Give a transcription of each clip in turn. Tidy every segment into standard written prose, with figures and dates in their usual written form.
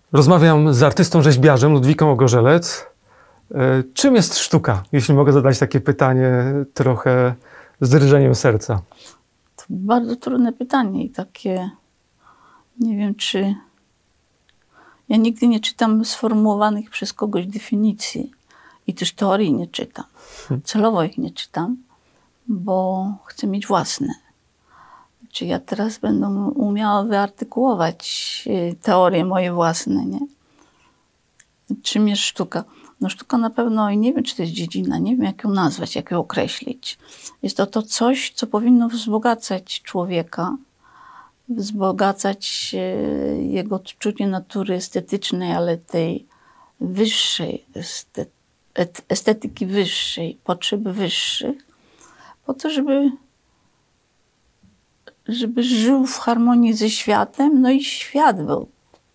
Rozmawiam z artystą rzeźbiarzem Ludwiką Ogorzelec. Czym jest sztuka? Jeśli mogę zadać takie pytanie trochę z drżeniem serca. To bardzo trudne pytanie i takie, nie wiem czy... Ja nigdy nie czytam sformułowanych przez kogoś definicji i też teorii nie czytam. Celowo ich nie czytam, bo chcę mieć własne. Czy ja teraz będę umiała wyartykułować teorie moje własne, nie? Czym jest sztuka? No sztuka na pewno, i nie wiem, czy to jest dziedzina, nie wiem, jak ją nazwać, jak ją określić. Jest to coś, co powinno wzbogacać człowieka, wzbogacać jego odczucie natury estetycznej, ale tej wyższej, estetyki wyższej, potrzeb wyższych, po to, żeby żył w harmonii ze światem, no i świat był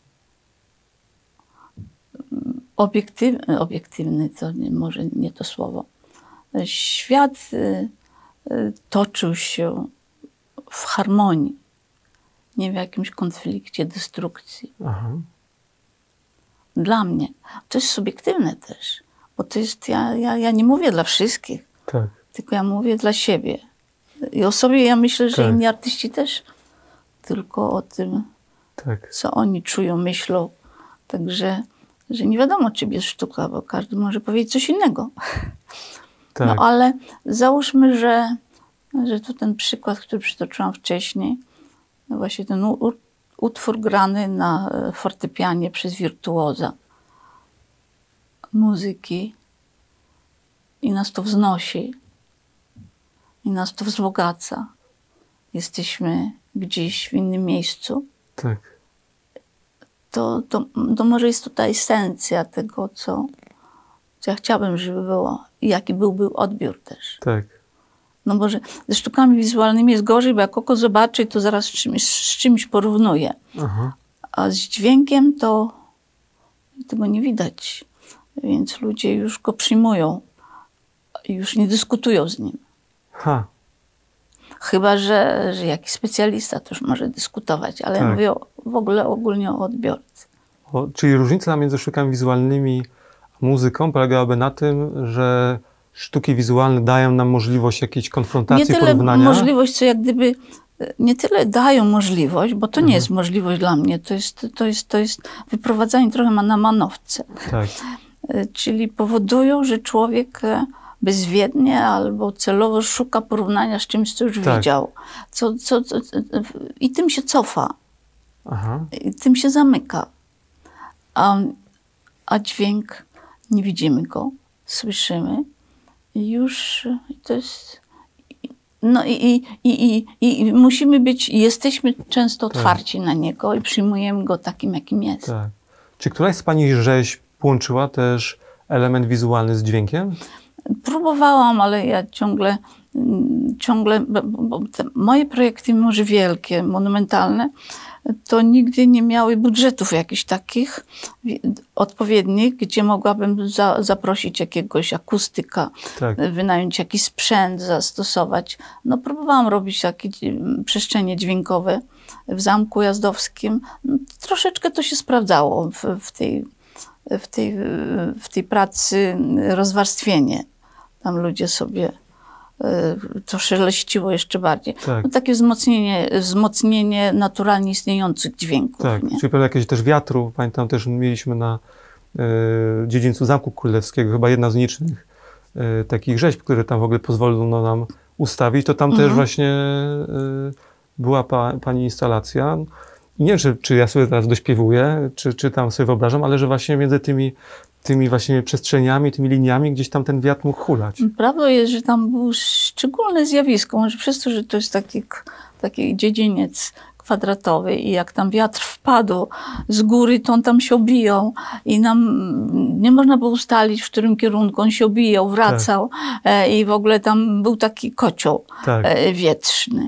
obiektywny, to może nie to słowo. Świat toczył się w harmonii, nie w jakimś konflikcie, destrukcji. Aha. Dla mnie. To jest subiektywne też, bo to jest, ja nie mówię dla wszystkich, Tak. tylko ja mówię dla siebie. I o sobie ja myślę, że Tak. inni artyści też, tylko o tym, Tak. co oni czują, myślą. Także, że nie wiadomo, czym jest sztuka, bo każdy może powiedzieć coś innego. Tak. No ale załóżmy, że to ten przykład, który przytoczyłam wcześniej, no właśnie ten utwór grany na fortepianie przez wirtuoza muzyki i nas to wznosi, i nas to wzbogaca. Jesteśmy gdzieś w innym miejscu. Tak. To może jest to ta esencja tego, co ja chciałabym, żeby było. I jaki byłby odbiór też. Tak. No może ze sztukami wizualnymi jest gorzej, bo jak oko zobaczy, to zaraz z czymś porównuje. Aha. A z dźwiękiem to tego nie widać. Więc ludzie już go przyjmują. Już nie dyskutują z nim. Ha. Chyba, że jakiś specjalista to już może dyskutować, ale Tak. ja mówię w ogóle ogólnie o odbiorcy. Czyli różnica między sztukami wizualnymi a muzyką polegałaby na tym, że sztuki wizualne dają nam możliwość jakiejś konfrontacji, Nie tyle porównania? możliwość, co jak gdyby nie tyle dają możliwość, bo to nie jest możliwość dla mnie, to jest wyprowadzanie trochę na manowce. Tak. Czyli powodują, że człowiek bezwiednie albo celowo szuka porównania z czymś, co już Tak. widział. I tym się cofa. Aha. I tym się zamyka. A dźwięk, nie widzimy go, słyszymy. I już to jest... No i musimy być, jesteśmy często otwarci na niego i przyjmujemy go takim, jakim jest. Tak. Czy któraś z pani rzeźb połączyła też element wizualny z dźwiękiem? Próbowałam, ale ja ciągle bo te moje projekty, mimo że wielkie, monumentalne, to nigdy nie miały budżetów jakichś takich odpowiednich, gdzie mogłabym zaprosić jakiegoś akustyka, Tak. wynająć jakiś sprzęt, zastosować. No próbowałam robić takie przestrzenie dźwiękowe w Zamku Jazdowskim. No, troszeczkę to się sprawdzało w tej pracy rozwarstwienie. Tam ludzie sobie to szeleściło jeszcze bardziej. Tak. No, takie wzmocnienie naturalnie istniejących dźwięków. Tak. Nie? Czyli pewnie jakieś też wiatru. Pamiętam też mieliśmy na dziedzińcu Zamku Królewskiego chyba jedna z nielicznych takich rzeźb, które tam w ogóle pozwolono nam ustawić. To tam też właśnie była pani instalacja. I nie wiem, czy ja sobie teraz dośpiewuję, czy tam sobie wyobrażam, ale że właśnie między tymi właśnie przestrzeniami, tymi liniami gdzieś tam ten wiatr mógł hulać. Prawdą jest, że tam było szczególne zjawisko. Może przez to, że to jest taki dziedziniec kwadratowy i jak tam wiatr wpadł z góry, to on tam się obijał i nam nie można było ustalić, w którym kierunku on się obijał, wracał i w ogóle tam był taki kocioł wietrzny.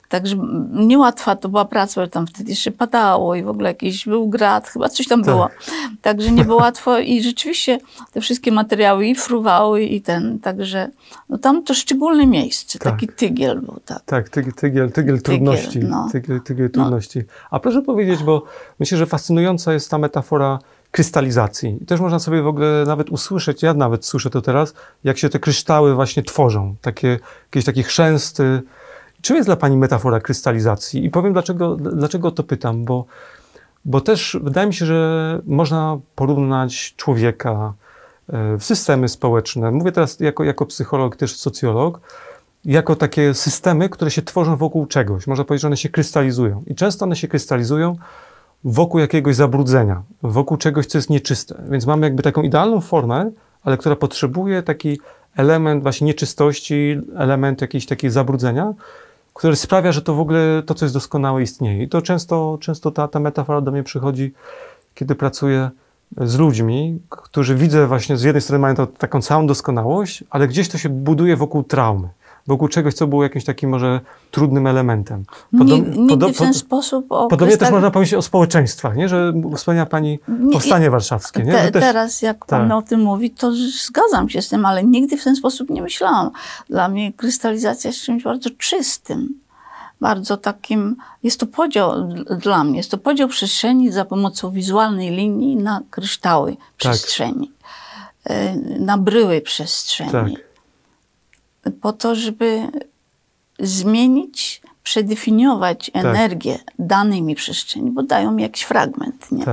Także niełatwa to była praca, bo tam wtedy jeszcze padało i w ogóle jakiś był grad, chyba coś tam było. Także nie było łatwo i rzeczywiście te wszystkie materiały i fruwały i także no tam to szczególne miejsce, taki tygiel był. Tak, tygiel trudności. Tygiel trudności. A proszę powiedzieć, bo myślę, że fascynująca jest ta metafora krystalizacji. I też można sobie w ogóle nawet usłyszeć, ja nawet słyszę to teraz, jak się te kryształy właśnie tworzą, jakieś takie chrzęsty. Czym jest dla pani metafora krystalizacji? I powiem, dlaczego to pytam, bo też wydaje mi się, że można porównać człowieka w systemy społeczne. Mówię teraz jako psycholog, też socjolog, jako takie systemy, które się tworzą wokół czegoś. Można powiedzieć, że one się krystalizują. I często one się krystalizują wokół jakiegoś zabrudzenia, wokół czegoś, co jest nieczyste. Więc mamy jakby taką idealną formę, ale która potrzebuje taki element właśnie nieczystości, element jakiejś takiej zabrudzenia, który sprawia, że to w ogóle to, co jest doskonałe, istnieje. I to często ta metafora do mnie przychodzi, kiedy pracuję z ludźmi, którzy widzę właśnie z jednej strony mają taką całą doskonałość, ale gdzieś to się buduje wokół traumy, wokół czegoś, co było jakimś takim może trudnym elementem. Nigdy w ten sposób... Podobnie też można powiedzieć o społeczeństwach, nie? Że wspomniała pani Powstanie Warszawskie. Nie? Teraz jak pan o tym mówi, to zgadzam się z tym, ale nigdy w ten sposób nie myślałam. Dla mnie krystalizacja jest czymś bardzo czystym. Bardzo takim, jest to podział dla mnie, jest to podział przestrzeni za pomocą wizualnej linii na kryształy przestrzeni, na bryły przestrzeni. Po to, żeby zmienić, przedefiniować energię danej mi przestrzeni, bo dają mi jakiś fragment. Nie?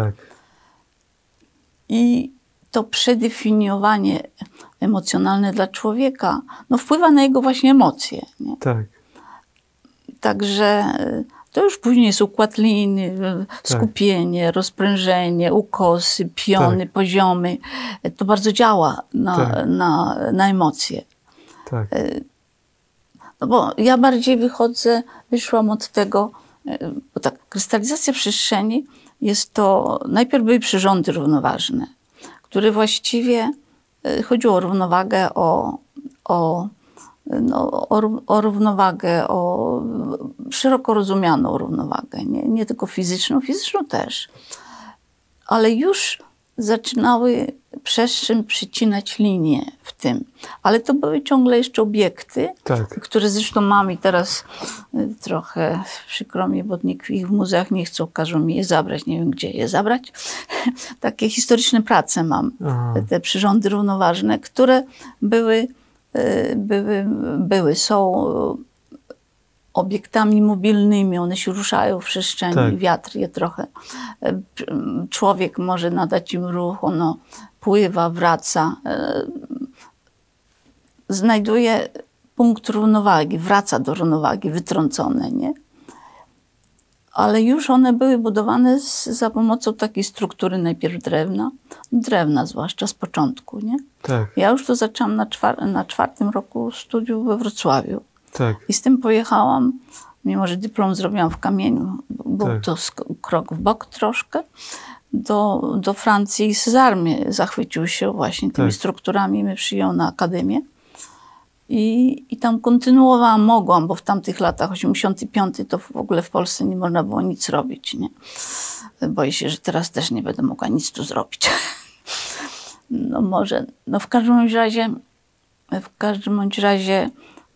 I to przedefiniowanie emocjonalne dla człowieka wpływa na jego właśnie emocje. Nie? Także to już później jest układ linii, skupienie, rozprężenie, ukosy, piony, poziomy. To bardzo działa na emocje. No bo ja bardziej wyszłam od tego, bo tak, krystalizacja przestrzeni jest to, najpierw były przyrządy równoważne, które właściwie chodziło o równowagę, o równowagę, o szeroko rozumianą równowagę, nie tylko fizyczną też, ale już zaczynały przestrzeń przycinać linie w tym. Ale to były ciągle jeszcze obiekty, które zresztą mam i teraz trochę przykro mi, bo nikt ich w muzeach nie chcą, każą mi je zabrać, nie wiem gdzie je zabrać. Takie historyczne prace mam, te przyrządy równoważne, które są obiektami mobilnymi, one się ruszają w przestrzeni, wiatr je trochę, człowiek może nadać im ruch, ono pływa, wraca, znajduje punkt równowagi, wraca do równowagi, wytrącone, nie? Ale już one były budowane za pomocą takiej struktury, najpierw drewna zwłaszcza z początku, nie? Ja już to zaczęłam na 4. roku studiów we Wrocławiu. I z tym pojechałam, mimo że dyplom zrobiłam w kamieniu, był to krok w bok troszkę, do Francji i Cezar mnie zachwycił się właśnie tymi strukturami, mnie przyjął na akademię. I tam mogłam, bo w tamtych latach, 85, to w ogóle w Polsce nie można było nic robić, nie? Boję się, że teraz też nie będę mogła nic tu zrobić. No może, w każdym bądź razie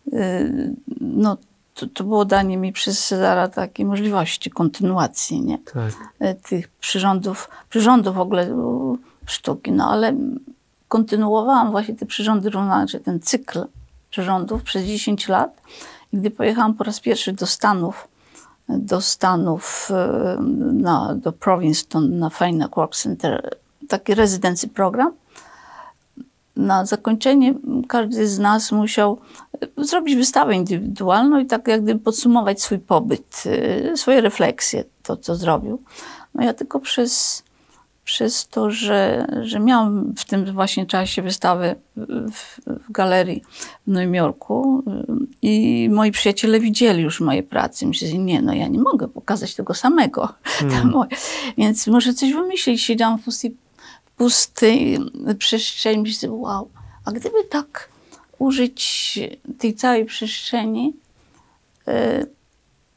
to było danie mi przez Cezara takiej możliwości kontynuacji, nie? Tych przyrządów w ogóle sztuki, ale kontynuowałam właśnie te przyrządy równoważne, ten cykl przyrządów przez 10 lat. I gdy pojechałam po raz pierwszy do Stanów, do Provincetown, na Fine Work Center, taki rezydency program, na zakończenie każdy z nas musiał zrobić wystawę indywidualną i tak jak gdyby podsumować swój pobyt, swoje refleksje, to co zrobił. No ja tylko przez to, że miałam w tym właśnie czasie wystawę w galerii w Nowym Jorku i moi przyjaciele widzieli już moje prace. Myśleli, ja nie mogę pokazać tego samego. Więc muszę coś wymyślić. Siedziałam w pustej przestrzeni. Myślę, wow, a gdyby tak użyć tej całej przestrzeni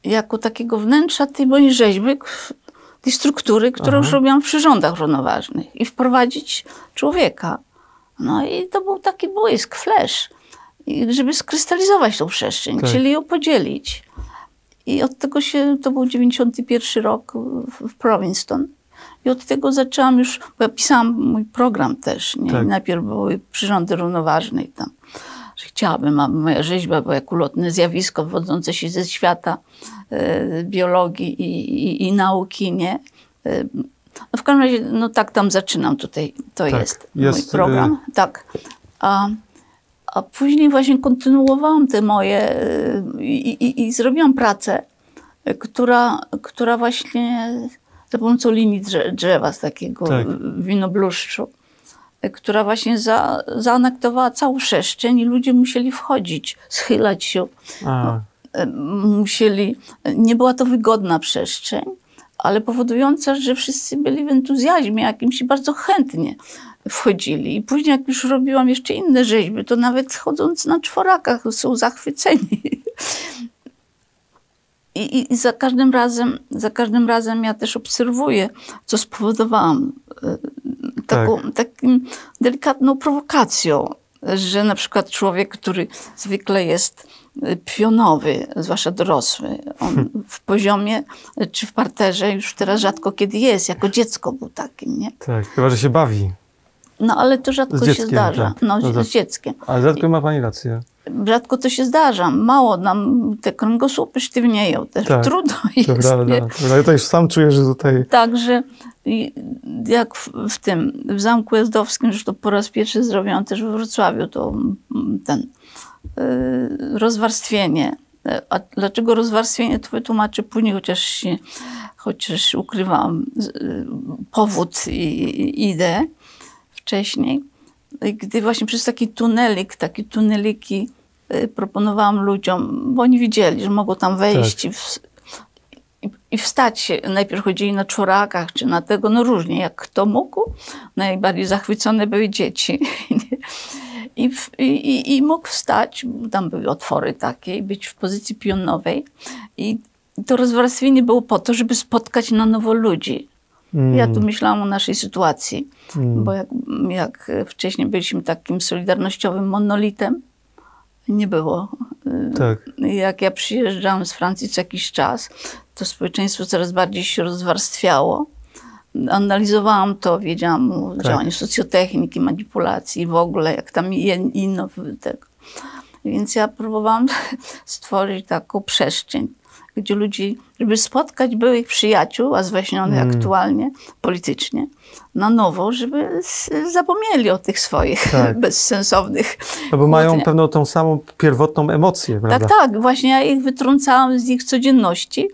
jako takiego wnętrza tej mojej rzeźby, tej struktury, którą już robiłam w przyrządach równoważnych i wprowadzić człowieka. No i to był taki błysk, flash, żeby skrystalizować tą przestrzeń, czyli ją podzielić. I od tego to był 91 rok w Provincetown. I od tego zaczęłam już, bo ja pisałam mój program też, nie? Tak. Najpierw były przyrządy równoważne i tam, że chciałabym, aby moja rzeźba była jak ulotne zjawisko wywodzące się ze świata biologii i nauki, nie? No w każdym razie, no tak tam zaczynam tutaj, to jest mój program. Tak. A później właśnie kontynuowałam te moje i zrobiłam pracę, która właśnie za pomocą linii drzewa z takiego winobluszczu, która właśnie zaanektowała całą przestrzeń i ludzie musieli wchodzić, schylać się. Nie była to wygodna przestrzeń, ale powodująca, że wszyscy byli w entuzjazmie jakimś i bardzo chętnie wchodzili. I później jak już robiłam jeszcze inne rzeźby, to nawet chodząc na czworakach są zachwyceni. I za każdym razem ja też obserwuję, co spowodowałam taką delikatną prowokacją, że na przykład człowiek, który zwykle jest pionowy, zwłaszcza dorosły, on w poziomie czy w parterze już teraz rzadko kiedy jest, jako dziecko był takim, nie? Tak, chyba że się bawi. No ale to rzadko się zdarza. Tak. No, z dzieckiem. Ale rzadko ma pani rację. Rzadko to się zdarza. Mało nam te kręgosłupy sztywnieją też. Tak, trudno jest. Prawda. Ja to już sam czuję, że tutaj... Także jak w Zamku Jazdowskim, zresztą po raz pierwszy zrobiłam też we Wrocławiu, to rozwarstwienie. A dlaczego rozwarstwienie, to wytłumaczę później, chociaż ukrywam powód i ideę wcześniej. Gdy właśnie przez takie tuneliki proponowałam ludziom, bo oni widzieli, że mogą tam wejść i wstać się. Najpierw chodzili na czworakach, czy na tego, no różnie, jak kto mógł. Najbardziej zachwycone były dzieci. I mógł wstać, tam były otwory takie, i być w pozycji pionowej. I to rozwarstwienie było po to, żeby spotkać na nowo ludzi. Ja tu myślałam o naszej sytuacji, bo jak wcześniej byliśmy takim solidarnościowym monolitem, nie było. Tak. Jak ja przyjeżdżałam z Francji co jakiś czas, to społeczeństwo coraz bardziej się rozwarstwiało. Analizowałam to, wiedziałam o działaniu socjotechniki, manipulacji w ogóle, jak tam inno tego. Więc ja próbowałam stworzyć taką przestrzeń, gdzie ludzi, żeby spotkać byłych przyjaciół, a zwaśnionych aktualnie, politycznie, na nowo, żeby zapomnieli o tych swoich bezsensownych... No bo mają pewną tą samą pierwotną emocję, prawda? Tak, właśnie ja ich wytrącałam z ich codzienności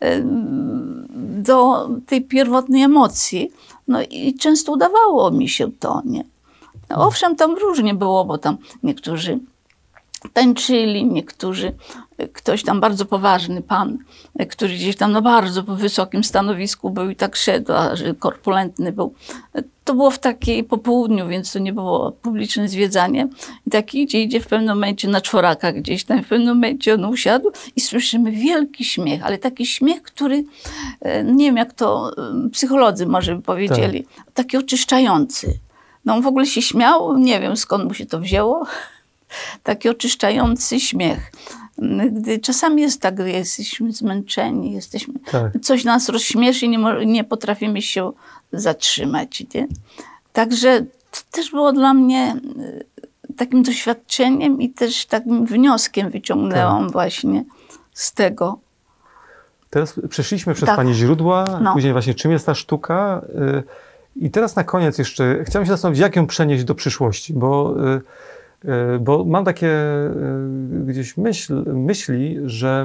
do tej pierwotnej emocji. No i często udawało mi się to, nie? Owszem, tam różnie było, bo tam niektórzy tańczyli, ktoś tam bardzo poważny pan, który gdzieś tam na bardzo wysokim stanowisku był i tak szedł, a że korpulentny był. To było w takiej popołudniu, więc to nie było publiczne zwiedzanie. I tak idzie w pewnym momencie na czworakach gdzieś tam, w pewnym momencie on usiadł i słyszymy wielki śmiech, ale taki śmiech, który, nie wiem jak to psycholodzy może by powiedzieli, taki oczyszczający. No on w ogóle się śmiał, nie wiem skąd mu się to wzięło. Taki oczyszczający śmiech. Gdy czasami jest tak, gdy jesteśmy zmęczeni, coś nas rozśmieszy i nie potrafimy się zatrzymać. Nie? Także to też było dla mnie takim doświadczeniem i też takim wnioskiem wyciągnęłam właśnie z tego. Teraz przeszliśmy przez pani źródła, później właśnie czym jest ta sztuka. I teraz na koniec jeszcze chciałem się zastanowić, jak ją przenieść do przyszłości, bo mam takie gdzieś myśli, że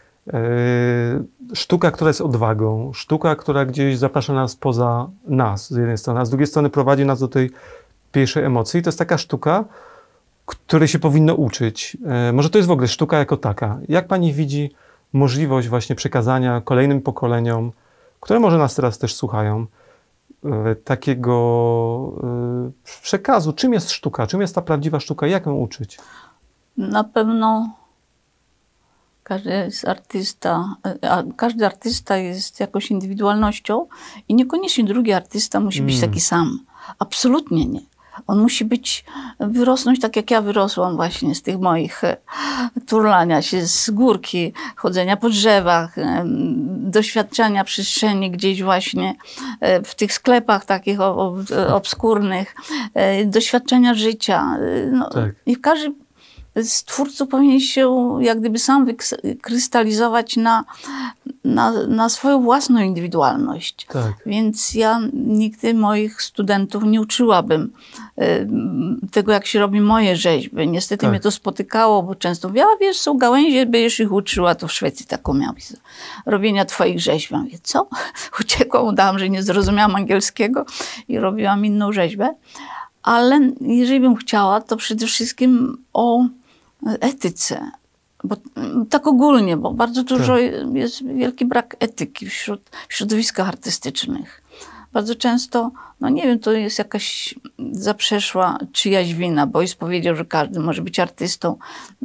sztuka, która jest odwagą, sztuka, która gdzieś zaprasza nas poza nas z jednej strony, a z drugiej strony prowadzi nas do tej pierwszej emocji, to jest taka sztuka, której się powinno uczyć. Może to jest w ogóle sztuka jako taka. Jak pani widzi możliwość właśnie przekazania kolejnym pokoleniom, które może nas teraz też słuchają, takiego przekazu. Czym jest sztuka? Czym jest ta prawdziwa sztuka? Jak ją uczyć? Na pewno Każdy jest artysta, a każdy artysta jest jakąś indywidualnością i niekoniecznie drugi artysta musi być taki sam. Absolutnie nie. On musi wyrosnąć tak, jak ja wyrosłam właśnie z tych moich turlania się z górki, chodzenia po drzewach, doświadczania przestrzeni gdzieś właśnie w tych sklepach takich obskurnych, doświadczenia życia. No, Tak. I każdy z twórców powinien się jak gdyby sam wykrystalizować na swoją własną indywidualność. Tak. Więc ja nigdy moich studentów nie uczyłabym tego, jak się robi moje rzeźby. Niestety mnie to spotykało, bo często mówię, a wiesz, są gałęzie, będziesz ich uczyła, to w Szwecji taką miałeś robienia twoich rzeźb. Ja mówię, co? Uciekłam, udałam, że nie zrozumiałam angielskiego i robiłam inną rzeźbę. Ale jeżeli bym chciała, to przede wszystkim o etyce. Bo, tak ogólnie, bo bardzo dużo jest wielki brak etyki w środowiskach artystycznych. Bardzo często, no nie wiem, to jest jakaś zaprzeszła czyjaś wina. Boyce powiedział, że każdy może być artystą.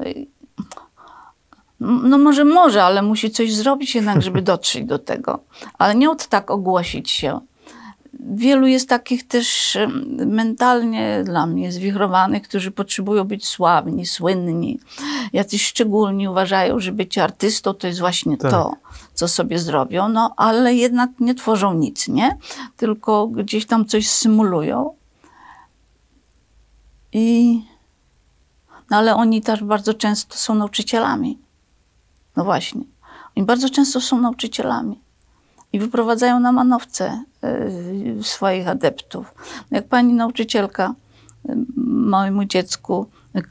No może, ale musi coś zrobić jednak, żeby dotrzeć do tego. Ale nie od tak ogłosić się. Wielu jest takich też mentalnie dla mnie zwichrowanych, którzy potrzebują być sławni, słynni. Jacyś szczególni uważają, że bycie artystą to jest właśnie to, co sobie zrobią, no ale jednak nie tworzą nic, nie? Tylko gdzieś tam coś symulują. No ale oni też bardzo często są nauczycielami. No właśnie. Oni bardzo często są nauczycielami. I wyprowadzają na manowce swoich adeptów. Jak pani nauczycielka małemu dziecku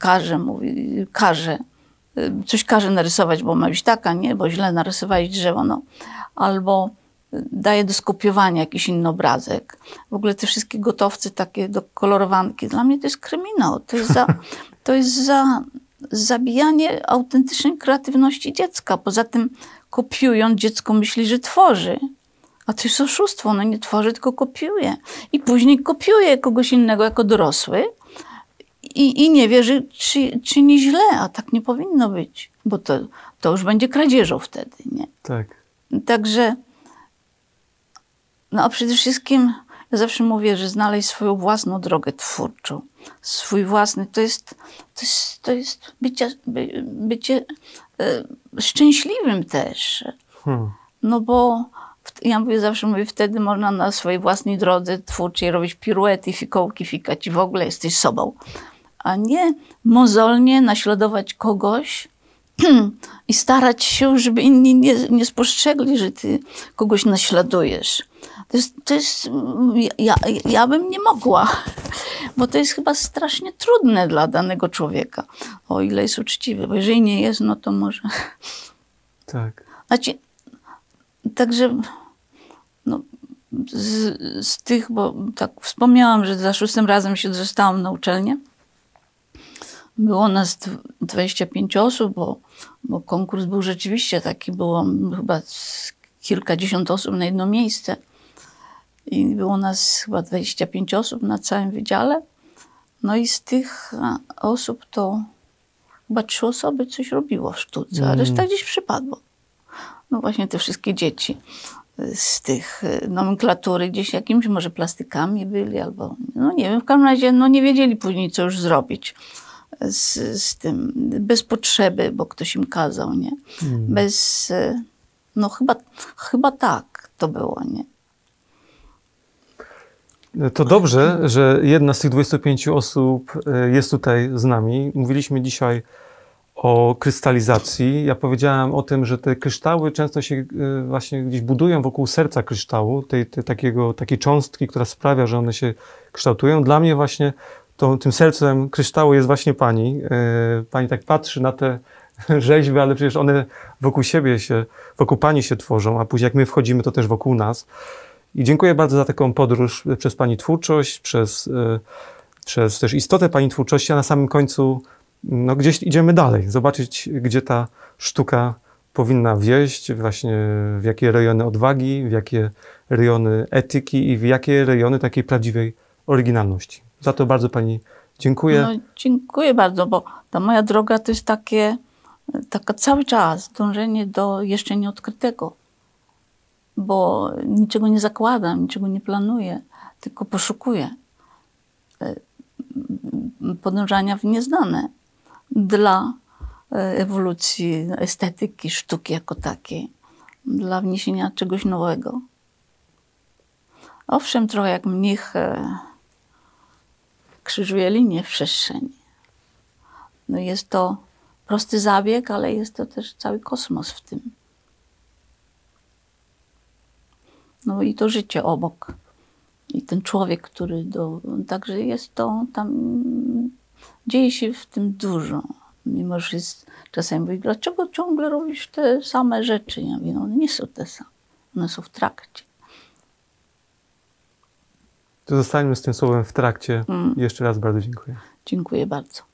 coś każe narysować, bo ma być taka, nie? Bo źle narysowałeś drzewo, no. Albo daje do skopiowania jakiś inny obrazek. W ogóle te wszystkie gotowce takie do kolorowanki, dla mnie to jest kryminał. To jest za zabijanie autentycznej kreatywności dziecka. Poza tym kopiując, dziecko myśli, że tworzy. A to jest oszustwo. Ono nie tworzy, tylko kopiuje. I później kopiuje kogoś innego jako dorosły i nie wie, że czyni źle, a tak nie powinno być. Bo to już będzie kradzieżą wtedy, nie? Tak. Także, no a przede wszystkim ja zawsze mówię, że znaleźć swoją własną drogę twórczą. Swój własny, to jest bycie szczęśliwym też. No bo ja zawsze mówię, wtedy można na swojej własnej drodze twórczej robić piruety, fikołki, fikać i w ogóle jesteś sobą. A nie mozolnie naśladować kogoś i starać się, żeby inni nie spostrzegli, że ty kogoś naśladujesz. Ja bym nie mogła, bo to jest chyba strasznie trudne dla danego człowieka, o ile jest uczciwy, bo jeżeli nie jest, no to może. Tak. Znaczy, także no, z tych, bo tak wspomniałam, że za 6. razem się dostałam na uczelnię. Było nas 25 osób, bo konkurs był rzeczywiście taki, było chyba kilkadziesiąt osób na jedno miejsce. I było nas chyba 25 osób na całym wydziale. No i z tych osób to chyba 3 osoby coś robiło w sztuce, a reszta gdzieś przypadło. No właśnie te wszystkie dzieci z tych nomenklatury gdzieś jakimiś może plastykami byli albo, no nie wiem, w każdym razie no nie wiedzieli później, co już zrobić z tym, bez potrzeby, bo ktoś im kazał, nie? Bez, no chyba tak to było, nie? To dobrze, że jedna z tych 25 osób jest tutaj z nami. Mówiliśmy dzisiaj o krystalizacji. Ja powiedziałem o tym, że te kryształy często się właśnie gdzieś budują wokół serca kryształu, takiej cząstki, która sprawia, że one się kształtują. Dla mnie właśnie tym sercem kryształu jest właśnie pani. Pani tak patrzy na te rzeźby, ale przecież one wokół pani się tworzą, a później jak my wchodzimy, to też wokół nas. I dziękuję bardzo za taką podróż przez pani twórczość, przez też istotę pani twórczości, a na samym końcu no, gdzieś idziemy dalej, zobaczyć, gdzie ta sztuka powinna wieść, właśnie w jakie rejony odwagi, w jakie rejony etyki i w jakie rejony takiej prawdziwej oryginalności. Za to bardzo pani dziękuję. No, dziękuję bardzo, bo ta moja droga to jest taka cały czas dążenie do jeszcze nieodkrytego, bo niczego nie zakładam, niczego nie planuję, tylko poszukuję podążania w nieznane dla ewolucji estetyki, sztuki jako takiej, dla wniesienia czegoś nowego. Owszem, trochę jak mnich krzyżuje linię w przestrzeni. No jest to prosty zabieg, ale jest to też cały kosmos w tym. No i to życie obok. I ten człowiek, który także jest to tam, dzieje się w tym dużo. Mimo że czasami mówi, dlaczego ciągle robisz te same rzeczy? Ja mówię, no one nie są te same. One są w trakcie. To zostańmy z tym słowem w trakcie. Jeszcze raz bardzo dziękuję. Dziękuję bardzo.